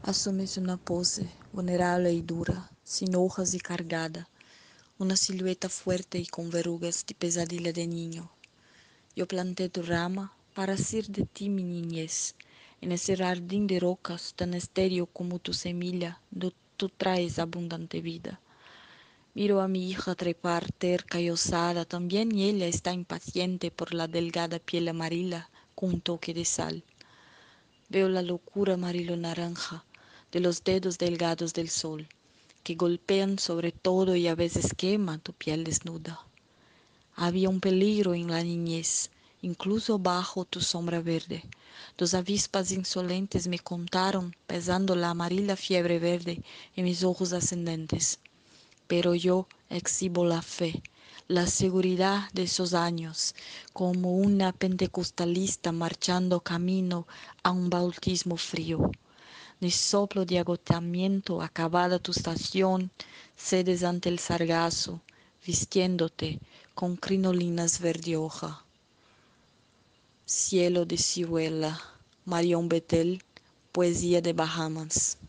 Asumes una pose vulnerable y dura, sin hojas y cargada, una silueta fuerte y con verrugas de pesadilla de niño. Yo planté tu rama para hacer de ti mi niñez, en ese jardín de rocas tan estéril como tu semilla, donde tú traes abundante vida. Miro a mi hija trepar terca y osada, también ella está impaciente por la delgada piel amarilla con un toque de sal. Veo la locura amarillo naranja de los dedos delgados del sol, que golpean sobre todo y a veces quema tu piel desnuda. Había un peligro en la niñez, incluso bajo tu sombra verde. Dos avispas insolentes me contaron, pesando la amarilla fiebre verde en mis ojos ascendentes. Pero yo exhibo la fe, la seguridad de esos años, como una pentecostalista marchando camino a un bautismo frío. Ni soplo de agotamiento, acabada tu estación, cedes ante el sargazo, vistiéndote con crinolinas verde hoja. Cielo de ciruela, Marion Betel, poesía de Bahamas.